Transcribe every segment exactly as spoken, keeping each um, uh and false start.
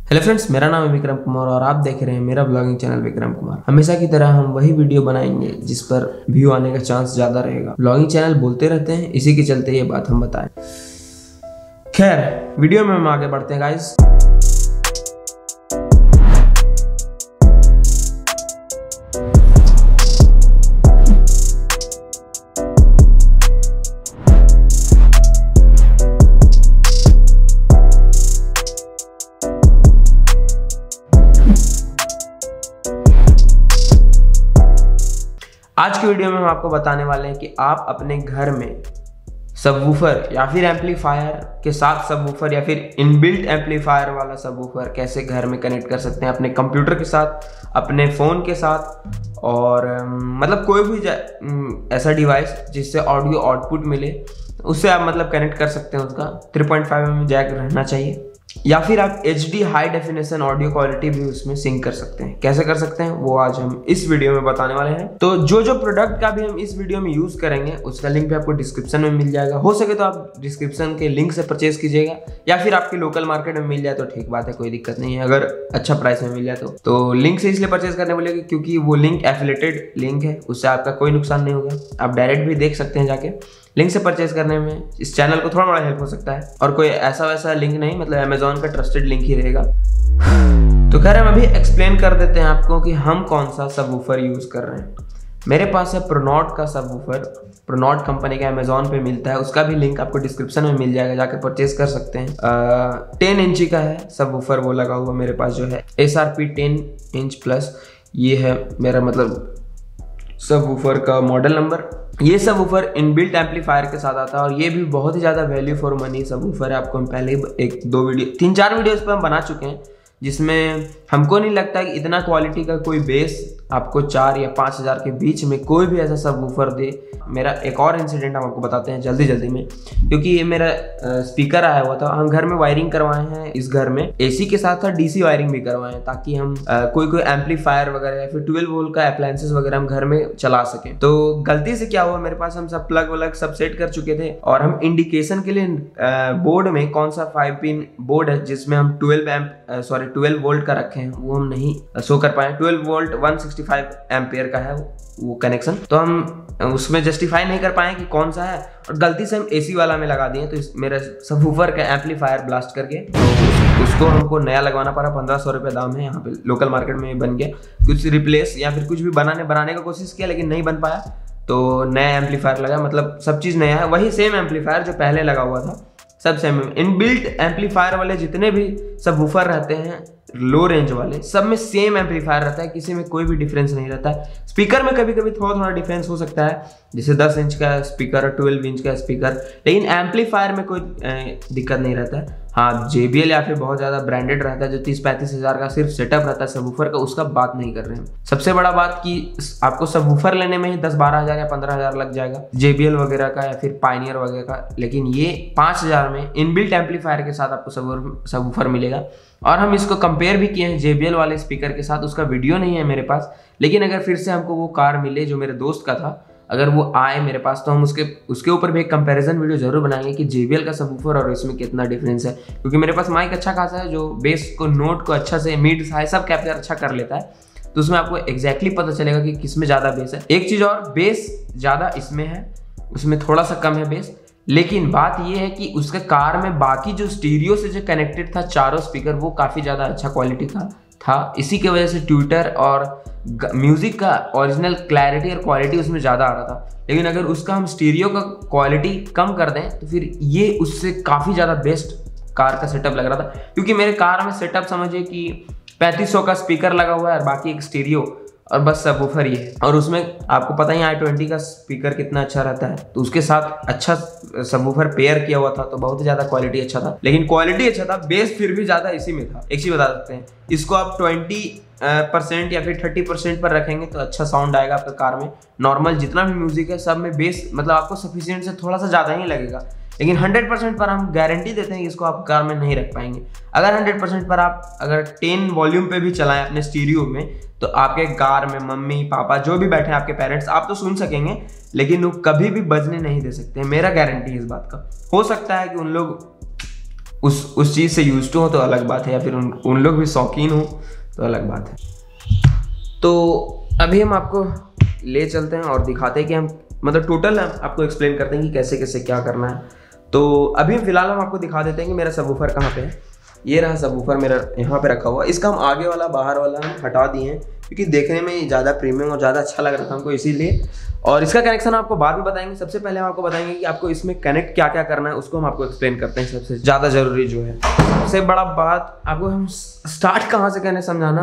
Hello friends, मेरा नाम है विक्रम कुमार और आप देख रहे हैं मेरा ब्लॉगिंग चैनल विक्रम कुमार। हमेशा की तरह हम वही वीडियो बनाएंगे जिस पर व्यू आने का चांस ज्यादा रहेगा। ब्लॉगिंग चैनल बोलते रहते हैं, इसी के चलते ये बात हम बताएं। खैर, वीडियो में हम आगे बढ़ते हैं गाइस। आज की वीडियो में हम आपको बताने वाले हैं कि आप अपने घर में सबवूफर या फिर एम्पलीफायर के साथ सबवूफर या फिर इनबिल्ट एम्पलीफायर वाला सबवूफर कैसे घर में कनेक्ट कर सकते हैं अपने कंप्यूटर के साथ, अपने फ़ोन के साथ, और मतलब कोई भी ऐसा डिवाइस जिससे ऑडियो आउटपुट मिले उससे आप मतलब कनेक्ट कर सकते हैं। उसका three point five M M jack रहना चाहिए, या फिर आप H D high definition audio quality भी उसमें सिंक कर सकते हैं। कैसे कर सकते हैं वो आज हम इस वीडियो में बताने वाले हैं। तो जो जो प्रोडक्ट का भी हम इस वीडियो में यूज करेंगे उसका लिंक भी आपको डिस्क्रिप्शन में मिल जाएगा। हो सके तो आप डिस्क्रिप्शन के लिंक से परचेज कीजिएगा, या फिर आपके लोकल मार्केट में मिल जाए तो ठीक बात है, कोई दिक्कत नहीं है। अगर अच्छा प्राइस में मिल जाए तो तो लिंक से इसलिए परचेज करने बोलेंगे क्योंकि वो लिंक एफिलेटेड लिंक है, उससे आपका कोई नुकसान नहीं होगा। आप डायरेक्ट भी देख सकते हैं जाके। लिंक से परचेज करने में इस चैनल को थोड़ा बड़ा हेल्प हो सकता है, और कोई ऐसा वैसा लिंक नहीं, मतलब अमेजोन का ट्रस्टेड लिंक ही रहेगा। तो खैर, हम अभी एक्सप्लेन कर देते हैं आपको कि हम कौन सा सबवूफर यूज कर रहे हैं। मेरे पास है प्रोनॉट का सबवूफर, प्रोनॉट कंपनी का अमेजोन पे मिलता है, उसका भी लिंक आपको डिस्क्रिप्शन में मिल जाएगा, जाके परचेज कर सकते हैं। टेन इंची का है सबवूफर वो लगा हुआ मेरे पास, जो है S R P ten inch plus. ये है मेरा मतलब सबवूफर का मॉडल नंबर। ये सबवूफर इनबिल्ट एम्पलीफायर के साथ आता है, और ये भी बहुत ही ज़्यादा वैल्यू फॉर मनी सबवूफर है। आपको हम पहले ही एक दो वीडियो तीन चार वीडियो इस पर हम बना चुके हैं, जिसमें हमको नहीं लगता कि इतना क्वालिटी का कोई बेस आपको चार या पाँच हज़ार के बीच में कोई भी ऐसा सबवूफर दे। मेरा एक और इंसिडेंट हम आपको बताते हैं जल्दी जल्दी में, क्योंकि ये मेरा स्पीकर आया हुआ था। हम घर में वायरिंग करवाए हैं, इस घर में एसी के साथ साथ डीसी वायरिंग भी करवाए हैं, ताकि हम आ, कोई कोई एम्पलीफायर वगैरह या फिर ट्वेल्व वोल्ट का अप्लायंसेस वगैरह हम घर में चला सकें। तो गलती से क्या हुआ, मेरे पास हम सब प्लग वलग सब सेट कर चुके थे, और हम इंडिकेशन के लिए बोर्ड में कौन सा फाइव पिन बोर्ड है जिसमें हम twelve amp sorry twelve volt का रखे हैं, वो हम नहीं शो कर पाए। Twelve volt one sixty five ampere का है वो कनेक्शन, तो हम उसमें जस्टिफाई नहीं कर पाए कि कौन सा है, और गलती से हम एसी वाला में लगा दिए। तो इस मेरे सबवूफर का एम्पलीफायर ब्लास्ट करके तो उसको हमको नया लगवाना पड़ा। पंद्रह सौ रुपये दाम है, यहाँ पे लोकल मार्केट में बन गया। कुछ रिप्लेस या फिर कुछ भी बनाने बनाने का कोशिश किया, लेकिन नहीं बन पाया, तो नया एम्पलीफायर लगा। मतलब सब चीज़ नया है, वही सेम एम्पलीफायर जो पहले लगा हुआ था, सब सेम। इनबिल्ट एम्पलीफायर वाले जितने भी सबवूफर रहते हैं लो रेंज वाले, सब में सेम एम्पलीफायर रहता है, किसी में कोई भी डिफरेंस नहीं रहता है। स्पीकर में कभी कभी थोड़ा थोड़ा डिफरेंस हो सकता है, जैसे दस इंच का स्पीकर और ट्वेल्व इंच का स्पीकर, लेकिन एम्पलीफायर में कोई दिक्कत नहीं रहता है। हाँ, जे बी एल या फिर बहुत ज़्यादा ब्रांडेड रहता है जो तीस पैंतीस हज़ार का सिर्फ सेटअप रहता है सबवूफर का, उसका बात नहीं कर रहे हैं। सबसे बड़ा बात कि आपको सबवूफर लेने में ही दस बारह हज़ार या पंद्रह हज़ार लग जाएगा, जे बी एल वगैरह का या फिर पायनियर वगैरह का, लेकिन ये पाँच हज़ार में इनबिल्ट एम्पलीफायर के साथ आपको सबवूफर मिलेगा। और हम इसको कंपेयर भी किए हैं जे बी एल वाले स्पीकर के साथ, उसका वीडियो नहीं है मेरे पास, लेकिन अगर फिर से हमको वो कार मिले जो मेरे दोस्त का था, अगर वो आए मेरे पास, तो हम उसके उसके ऊपर भी एक कंपैरिजन वीडियो जरूर बनाएंगे कि जे बी एल का सबवूफर और इसमें कितना डिफरेंस है। क्योंकि मेरे पास माइक अच्छा खासा है जो बेस को, नोट को अच्छा से, मिड हाई सब कैप्चर अच्छा कर लेता है, तो उसमें आपको एग्जैक्टली पता चलेगा कि किसमें ज़्यादा बेस है। एक चीज़ और, बेस ज़्यादा इसमें है, उसमें थोड़ा सा कम है बेस, लेकिन बात यह है कि उसके कार में बाकी जो स्टीरियो से जो कनेक्टेड था चारों स्पीकर, वो काफ़ी ज़्यादा अच्छा क्वालिटी का था। इसी की वजह से ट्विटर और म्यूजिक का ओरिजिनल क्लैरिटी और क्वालिटी उसमें ज़्यादा आ रहा था। लेकिन अगर उसका हम स्टीरियो का क्वालिटी कम कर दें तो फिर ये उससे काफ़ी ज़्यादा बेस्ट कार का सेटअप लग रहा था। क्योंकि मेरे कार में सेटअप समझिए कि पैंतीस सौ का स्पीकर लगा हुआ है और बाकी एक स्टीरियो और बस सबवूफर ये है, और उसमें आपको पता ही आई ट्वेंटी का स्पीकर कितना अच्छा रहता है, तो उसके साथ अच्छा सबवूफर पेयर किया हुआ था, तो बहुत ही ज़्यादा क्वालिटी अच्छा था। लेकिन क्वालिटी अच्छा था, बेस फिर भी ज़्यादा इसी में था। एक चीज़ बता सकते हैं, इसको आप ट्वेंटी परसेंट या फिर थर्टी परसेंट पर रखेंगे तो अच्छा साउंड आएगा आपका कार में। नॉर्मल जितना भी म्यूजिक है सब में बेस मतलब आपको सफिशिएंट से थोड़ा सा ज़्यादा ही लगेगा, लेकिन हंड्रेड परसेंट पर हम गारंटी देते हैं कि इसको आप कार में नहीं रख पाएंगे। अगर हंड्रेड परसेंट पर आप अगर टेन वॉल्यूम पे भी चलाएं अपने स्टीरियो में, तो आपके कार में मम्मी पापा जो भी बैठे हैं, आपके पेरेंट्स, आप तो सुन सकेंगे, लेकिन वो कभी भी बजने नहीं दे सकते हैं। मेरा गारंटी है इस बात का। हो सकता है कि उन लोग उस उस चीज़ से यूज टू हो तो अलग बात है, या फिर उन उन लोग भी शौकीन हो तो अलग बात है। तो अभी हम आपको ले चलते हैं और दिखाते हैं कि हम मतलब टोटल आपको एक्सप्लेन करते हैं कि कैसे कैसे क्या करना है। तो अभी फिलहाल हम आपको दिखा देते हैं कि मेरा सबवूफर कहाँ पे है। ये रहा सबवूफर मेरा यहाँ पे रखा हुआ। इसका हम आगे वाला बाहर वाला हम हटा दिए हैं क्योंकि देखने में ज़्यादा प्रीमियम और ज़्यादा अच्छा लग रहा था हमको, इसीलिए। और इसका कनेक्शन आपको बाद में बताएंगे। सबसे पहले हम आपको बताएंगे कि आपको इसमें कनेक्ट क्या क्या करना है, उसको हम आपको एक्सप्लेन करते हैं। सबसे ज़्यादा ज़रूरी जो है, सबसे बड़ा बात आपको हम स्टार्ट कहाँ से करने समझाना,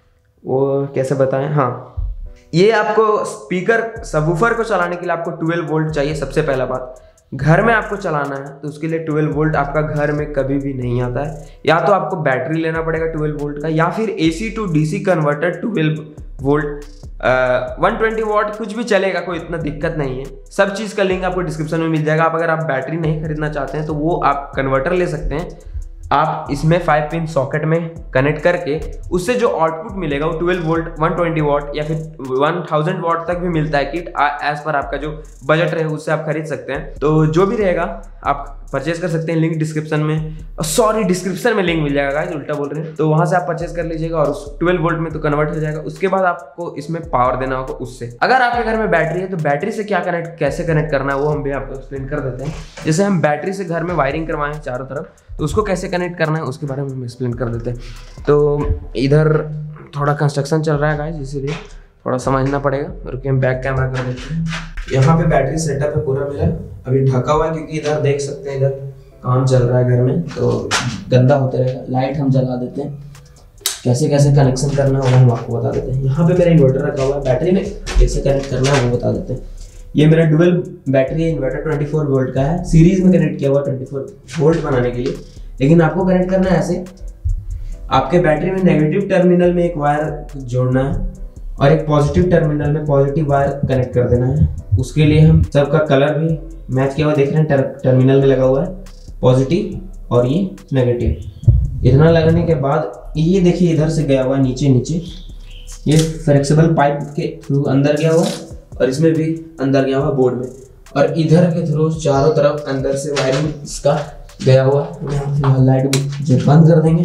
वो कैसे बताएं। हाँ, ये आपको स्पीकर सबवूफर को चलाने के लिए आपको ट्वेल्व वोल्ट चाहिए। सबसे पहला बात, घर में आपको चलाना है तो उसके लिए ट्वेल्व वोल्ट आपका घर में कभी भी नहीं आता है। या तो आपको बैटरी लेना पड़ेगा ट्वेल्व वोल्ट का, या फिर AC to DC converter twelve volt one twenty watt कुछ भी चलेगा, कोई इतना दिक्कत नहीं है। सब चीज़ का लिंक आपको डिस्क्रिप्शन में मिल जाएगा। आप अगर आप बैटरी नहीं खरीदना चाहते हैं तो वो आप कन्वर्टर ले सकते हैं। आप इसमें फाइव पिन सॉकेट में कनेक्ट करके उससे जो आउटपुट मिलेगा वो twelve volt, one twenty watt या फिर वन थाउजेंड वॉट तक भी मिलता है किट। एज पर आपका जो बजट रहे उससे आप खरीद सकते हैं। तो जो भी रहेगा आप परचेज कर सकते हैं, लिंक डिस्क्रिप्शन में, सॉरी डिस्क्रिप्शन में लिंक मिल जाएगा गाइस, उल्टा बोल रहे हैं। तो वहां से आप परचेज कर लीजिएगा और उस ट्वेल्व वोल्ट में तो कन्वर्ट हो जाएगा। उसके बाद आपको इसमें पावर देना होगा उससे। अगर आपके घर में बैटरी है तो बैटरी से क्या कनेक्ट कैसे कनेक्ट करना है वो हम भी आपको एक्सप्लेन कर देते हैं। जैसे हम बैटरी से घर में वायरिंग करवाएं चारों तरफ, तो उसको कैसे कनेक्ट करना है उसके बारे में हम एक्सप्लेन कर देते हैं। तो इधर थोड़ा कंस्ट्रक्शन चल रहा है गाइस, इसीलिए थोड़ा समझना पड़ेगा। रुकिए हम बैक कैमरा कर देते हैं। यहाँ पे बैटरी सेटअप है पूरा मेरा, अभी ढका हुआ है क्योंकि इधर देख सकते हैं इधर काम चल रहा है घर में, तो गंदा होते रहेगा। लाइट हम जला देते हैं, कैसे कैसे कनेक्शन करना है वो हम आपको बता देते हैं। यहाँ पे मेरा इन्वर्टर रखा हुआ है, बैटरी में कैसे कनेक्ट करना है वो बता देते हैं। ये मेरा dual battery inverter twenty four volt का है, सीरीज में कनेक्ट किया हुआ ट्वेंटी फोर वोल्ट बनाने के लिए। लेकिन आपको कनेक्ट करना है ऐसे, आपके बैटरी में नेगेटिव टर्मिनल में एक वायर जोड़ना है और एक पॉजिटिव टर्मिनल में पॉजिटिव वायर कनेक्ट कर देना है। उसके लिए हम सबका कलर भी मैच किया हुआ देख रहे हैं, टर, टर्मिनल में लगा हुआ है पॉजिटिव और ये नेगेटिव। इतना लगने के बाद ये देखिए इधर से गया हुआ है नीचे नीचे, ये फ्लेक्सिबल पाइप के थ्रू अंदर गया हुआ और इसमें भी अंदर गया हुआ बोर्ड में, और इधर के थ्रू चारों तरफ अंदर से वायरिंग इसका गया हुआ है। लाइट जो बंद कर देंगे,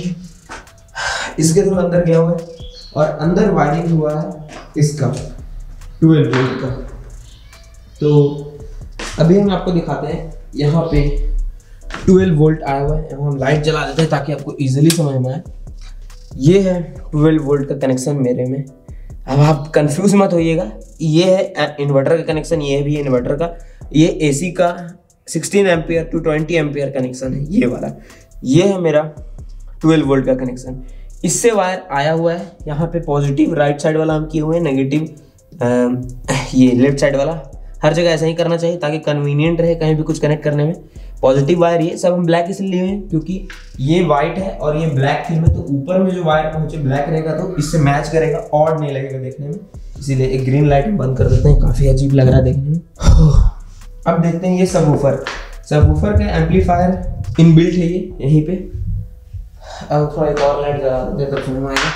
इसके थ्रू अंदर गया हुआ है और अंदर वायरिंग हुआ है इसका ट्वेल्व वोल्ट का। तो अभी हम आपको दिखाते हैं, यहाँ पे ट्वेल्व वोल्ट आया हुआ है। हम लाइट जला देते हैं ताकि आपको इजीली समझ में आए। ये है ट्वेल्व वोल्ट का कनेक्शन मेरे में। अब आप कंफ्यूज मत होइएगा, ये है इन्वर्टर का कनेक्शन, ये भी इन्वर्टर का। ये एसी का sixteen ampere to twenty ampere connection है ये वाला। ये है मेरा ट्वेल्व वोल्ट का कनेक्शन। इससे वायर आया हुआ है यहाँ पे पॉजिटिव राइट साइड वाला हम किए हुए हैं, नेगेटिव ये लेफ्ट साइड वाला। हर जगह ऐसा ही करना चाहिए ताकि कन्वीनियंट रहे कहीं भी कुछ कनेक्ट करने में। पॉजिटिव वायर ये सब हम ब्लैक इसलिए लिए हैं क्योंकि ये वाइट है और ये ब्लैक थीम है, तो ऊपर में जो वायर पहुंचे ब्लैक रहेगा तो इससे मैच करेगा, ऑड नहीं लगेगा देखने में। इसीलिए एक ग्रीन लाइट बंद कर देते हैं, काफी अजीब लग रहा है देखने में। अब देखते हैं ये सबवूफर। सबवूफर का एम्पलीफायर इनबिल्ट है ये यहीं पे। अब थोड़ा एक और लाइट जला देते हैं तो फिल्म आएगा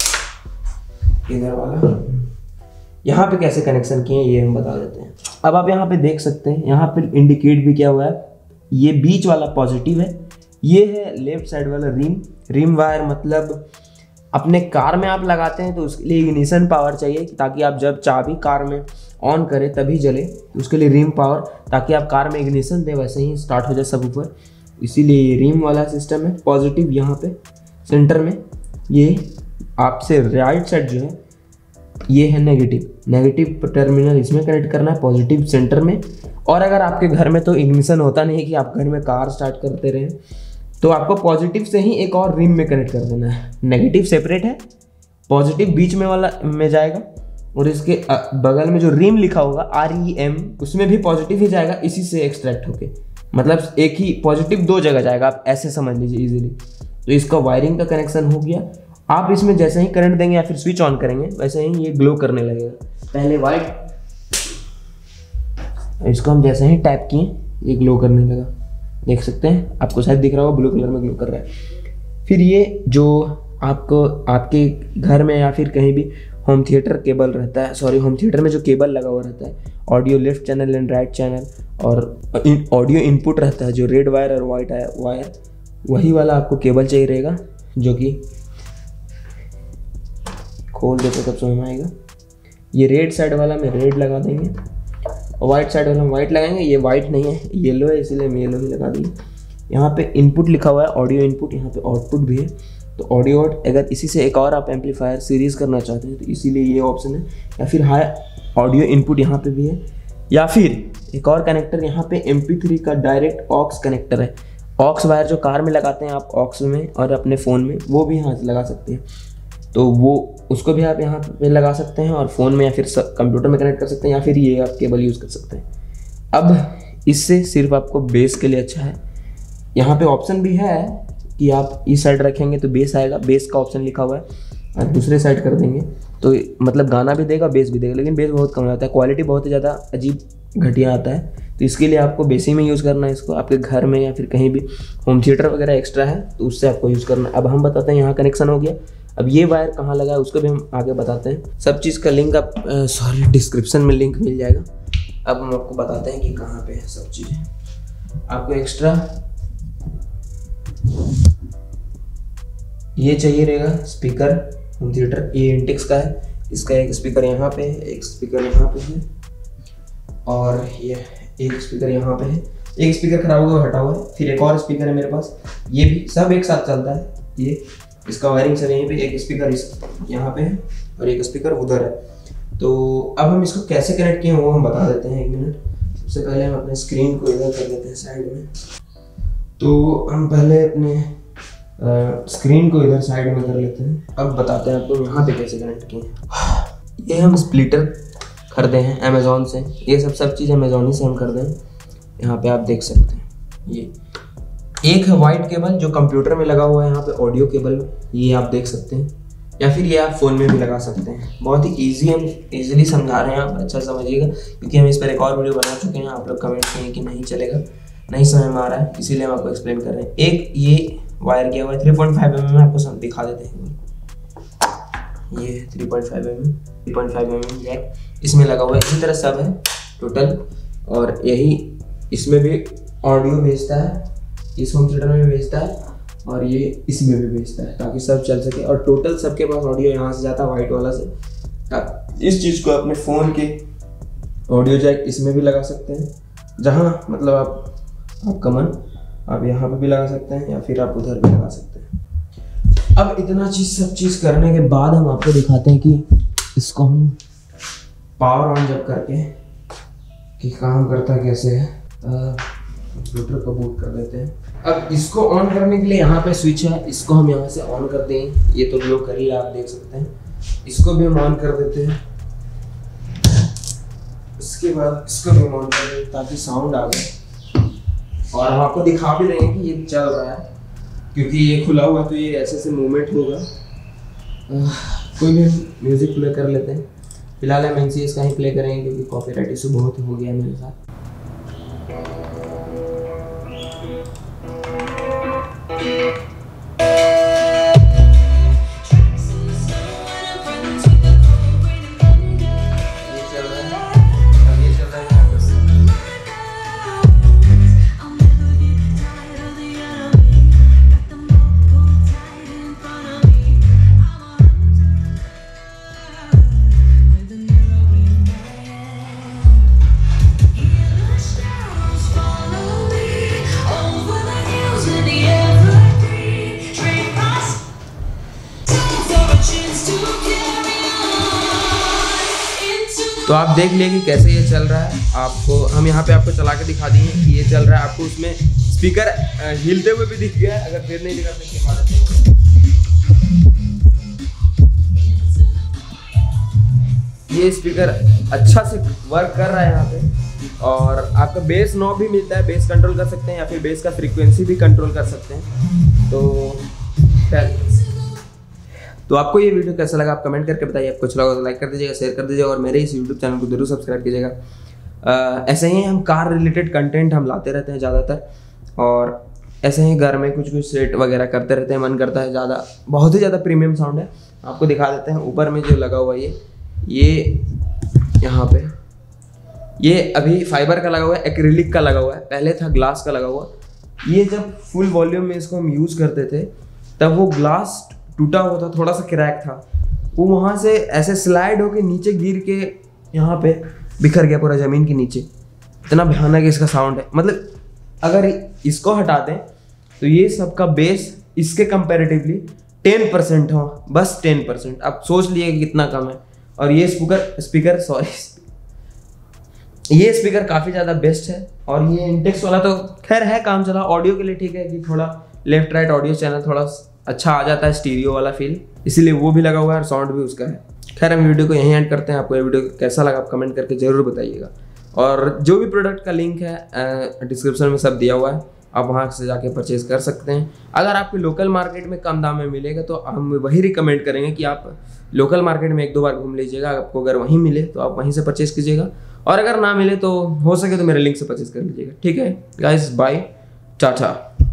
इधर वाला। यहाँ पे कैसे कनेक्शन किए ये हम बता देते हैं। अब आप यहाँ पे देख सकते हैं, यहाँ पे इंडिकेट भी किया हुआ है। ये बीच वाला पॉजिटिव है, ये है लेफ्ट साइड वाला रिम। रिम वायर मतलब अपने कार में आप लगाते हैं तो उसके लिए इग्निशन पावर चाहिए ताकि आप जब चाबी कार में ऑन करें तभी जले, उसके लिए रिम पावर, ताकि आप कार में इग्निशन दें वैसे ही स्टार्ट हो जाए सबवूफर। इसीलिए ये रिम वाला सिस्टम है। पॉजिटिव यहाँ पे सेंटर में, ये आपसे राइट साइड जो है ये है नेगेटिव। नेगेटिव टर्मिनल इसमें कनेक्ट करना है, पॉजिटिव सेंटर में। और अगर आपके घर में तो इग्निशन होता नहीं है कि आप घर में कार स्टार्ट करते रहें, तो आपको पॉजिटिव से ही एक और रिम में कनेक्ट कर देना है। नेगेटिव सेपरेट है, पॉजिटिव बीच में वाला में जाएगा और इसके बगल में जो रिम लिखा होगा आर ई एम, उसमें भी पॉजिटिव ही जाएगा, इसी से एक्सट्रैक्ट होके। मतलब एक ही पॉजिटिव दो जगह जाएगा, आप ऐसे समझ लीजिए इजीली। तो इसका वायरिंग का कनेक्शन हो गया। आप इसमें जैसे ही करंट देंगे या फिर स्विच ऑन करेंगे वैसे ही ये ग्लो करने लगेगा। पहले वाइट, इसको हम जैसे ही टैप किए ये ग्लो करने लगा, देख सकते हैं, आपको शायद दिख रहा होगा ब्लू कलर में ग्लो कर रहा है। फिर ये जो आपको आपके घर में या फिर कहीं भी होम थिएटर केबल रहता है, सॉरी होम थिएटर में जो केबल लगा हुआ रहता है, audio left channel and right channel, और ऑडियो इनपुट रहता है जो रेड वायर और वाइट वायर, वही वाला आपको केबल चाहिए रहेगा, जो कि खोल देते तब समझ में आएगा। ये रेड साइड वाला में रेड लगा देंगे और वाइट साइड वाला में वाइट लगाएंगे। ये वाइट नहीं है, येलो है, इसीलिए हम येलो ही लगा देंगे। यहाँ पे इनपुट लिखा हुआ है ऑडियो इनपुट, यहाँ पे आउटपुट भी है। तो ऑडियो आउट, अगर इसी से एक और आप एम्पलीफायर सीरीज़ करना चाहते हैं तो इसीलिए ये ऑप्शन है। या फिर हाई ऑडियो इनपुट यहाँ पे भी है, या फिर एक और कनेक्टर यहाँ पे एम पी थ्री का डायरेक्ट ऑक्स कनेक्टर है। ऑक्स वायर जो कार में लगाते हैं आप ऑक्स में और अपने फ़ोन में, वो भी यहाँ से लगा सकते हैं। तो वो उसको भी आप यहाँ पे लगा सकते हैं और फ़ोन में या फिर कंप्यूटर में कनेक्ट कर सकते हैं, या फिर ये आप केबल यूज़ कर सकते हैं। अब इससे सिर्फ आपको बेस के लिए अच्छा है। यहाँ पे ऑप्शन भी है कि आप इस साइड रखेंगे तो बेस आएगा, बेस का ऑप्शन लिखा हुआ है, और दूसरे साइड कर देंगे तो मतलब गाना भी देगा बेस भी देगा, लेकिन बेस बहुत कम आता है, क्वालिटी बहुत ही ज़्यादा अजीब घटिया आता है। तो इसके लिए आपको बेसी में यूज़ करना है इसको, आपके घर में या फिर कहीं भी होम थिएटर वगैरह एक्स्ट्रा है तो उससे आपको यूज़ करना है। अब हम बताते हैं यहाँ कनेक्शन हो गया। अब ये वायर कहाँ लगा है उसको भी हम आगे बताते हैं। सब चीज़ का लिंक आप सॉरी डिस्क्रिप्शन में लिंक मिल जाएगा। अब हम आपको बताते हैं कि कहाँ पे है सब चीज़ें। आपको एक्स्ट्रा ये चाहिए रहेगा स्पीकर होम थिएटर, ये इंटेक्स का है। इसका एक स्पीकर यहाँ पे है, एक स्पीकर यहाँ पे है, और ये एक स्पीकर यहाँ पे है। एक स्पीकर खराब हुआ हटा हुआ है, फिर एक और स्पीकर है मेरे पास, ये भी सब एक साथ चलता है। ये इसका वायरिंग सब यहीं पे, एक स्पीकर इस यहाँ पे है और एक स्पीकर उधर है। तो अब हम इसको कैसे कनेक्ट किए वो हम बता देते हैं, एक मिनट। सबसे पहले हम अपने स्क्रीन को इधर कर देते हैं साइड में। तो हम पहले अपने स्क्रीन को इधर साइड में कर लेते हैं। अब बताते हैं आपको यहाँ पे कैसे कनेक्ट किए। ये हम स्प्लिटर खरीदे हैं अमेज़ॉन से, ये सब सब चीज़ अमेज़ॉन ही से हम खरीदे हैं। यहाँ पे आप देख सकते हैं ये एक है वाइट केबल जो कंप्यूटर में लगा हुआ है, यहाँ पे ऑडियो केबल ये आप देख सकते हैं, या फिर ये आप फ़ोन में भी लगा सकते हैं। बहुत ही ईजी हम ईजिली समझा रहे हैं, आप अच्छा समझिएगा, क्योंकि हम इस पर एक और वीडियो बना चुके हैं। आप लोग कमेंट किए कि नहीं चलेगा, नहीं समझ में आ रहा है, इसीलिए हम आपको एक्सप्लेन कर रहे हैं। एक ये वायर किया हुआ है three point five M M में, आपको सब दिखा देते हैं। ये three point five M M three point five M M jack इसमें लगा हुआ है। इसी तरह सब है टोटल, और यही इसमें भी ऑडियो भेजता है, इस होम थिएटर में भी भेजता है और ये इसमें भी भेजता है, ताकि सब चल सके। और टोटल सबके पास ऑडियो यहाँ से जाता है वाइट वाला से। आप इस चीज़ को अपने फ़ोन के ऑडियो जैक इसमें भी लगा सकते हैं, जहाँ मतलब आप आपका मन आप यहाँ पे भी लगा सकते हैं, या फिर आप उधर भी लगा सकते हैं। अब इतना चीज़ सब चीज़ करने के बाद हम आपको दिखाते हैं कि इसको हम पावर ऑन जब करके कि काम करता कैसे है। कंप्यूटर को बूट कर लेते हैं। अब इसको ऑन करने के लिए यहाँ पे स्विच है, इसको हम यहाँ से ऑन कर दें। ये तो ग्लो कर ही आप देख सकते हैं, इसको भी हम ऑन कर देते हैं। इसके बाद इसको भी हम ऑन कर दें ताकि साउंड आ जाए, और हम आपको दिखा भी रहे हैं कि ये चल रहा है, क्योंकि ये खुला हुआ तो ये ऐसे से मूवमेंट होगा। कोई भी म्यूजिक प्ले कर लेते हैं। फिलहाल हम एन सी एस का ही प्ले करेंगे, क्योंकि कॉपीराइट इशू बहुत हो गया मेरे साथ। तो आप देख लिए कि कैसे ये चल रहा है। आपको हम यहाँ पे आपको चला के दिखा दिए कि ये चल रहा है। आपको उसमें स्पीकर हिलते हुए भी दिख गया है, अगर फिर नहीं दिखा तो ये स्पीकर अच्छा से वर्क कर रहा है यहाँ पे। और आपका बेस नॉब भी मिलता है, बेस कंट्रोल कर सकते हैं या फिर बेस का फ्रीक्वेंसी भी कंट्रोल कर सकते हैं। तो तो आपको ये वीडियो कैसा लगा आप कमेंट करके बताइए। आपको अच्छा लगा तो लाइक कर दीजिएगा, शेयर कर दीजिएगा, और मेरे इस यूट्यूब चैनल को जरूर सब्सक्राइब कीजिएगा। ऐसे ही हम कार रिलेटेड कंटेंट हम लाते रहते हैं ज़्यादातर, और ऐसे ही घर में कुछ कुछ सेट वगैरह करते रहते हैं। मन करता है ज़्यादा, बहुत ही ज़्यादा प्रीमियम साउंड है, आपको दिखा देते हैं। ऊपर में जो लगा हुआ है ये ये यहाँ पे ये अभी फाइबर का लगा हुआ है, एक्रिलिक का लगा हुआ है, पहले था ग्लास का लगा हुआ। ये जब फुल वॉल्यूम में इसको हम यूज़ करते थे तब वो ग्लास टूटा हुआ था, थोड़ा सा क्रैक था, वो वहाँ से ऐसे स्लाइड होके नीचे गिर के यहाँ पे बिखर गया पूरा ज़मीन के नीचे। इतना भयानक इसका साउंड है। मतलब अगर इसको हटा दें तो ये सबका बेस इसके कंपैरेटिवली टेन परसेंट हो, बस टेन परसेंट। आप सोच लिए कि कितना कम है। और ये स्पीकर स्पीकर सॉरी ये स्पीकर काफ़ी ज़्यादा बेस्ट है। और ये इंटेक्स वाला तो खैर है काम चला, ऑडियो के लिए ठीक है कि थोड़ा लेफ्ट राइट ऑडियो चैनल थोड़ा अच्छा आ जाता है, स्टीरियो वाला फील, इसीलिए वो भी लगा हुआ है और साउंड भी उसका है। खैर हम वीडियो को यहीं एंड करते हैं। आपको ये वीडियो कैसा लगा आप कमेंट करके ज़रूर बताइएगा। और जो भी प्रोडक्ट का लिंक है डिस्क्रिप्शन में सब दिया हुआ है, आप वहाँ से जाके परचेज कर सकते हैं। अगर आपके लोकल मार्केट में कम दाम में मिलेगा तो हम वही रिकमेंड करेंगे कि आप लोकल मार्केट में एक दो बार घूम लीजिएगा। आपको अगर वहीं मिले तो आप वहीं से परचेज कीजिएगा, और अगर ना मिले तो हो सके तो मेरे लिंक से परचेज कर लीजिएगा। ठीक है गाइस, बाय, टाटा।